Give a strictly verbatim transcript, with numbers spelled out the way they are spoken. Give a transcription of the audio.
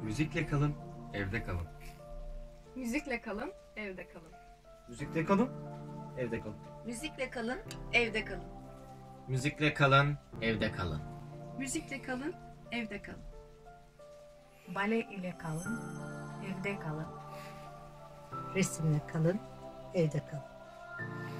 Müzikle kalın, evde kalın. Müzikle kalın, evde kalın. Müzikle kalın, evde kalın. Müzikle kalın, evde kalın. Müzikle kalın, evde kalın. Müzikle kalın, evde kalın. Bale ile kalın, evde kalın. Resimle kalın, evde kalın.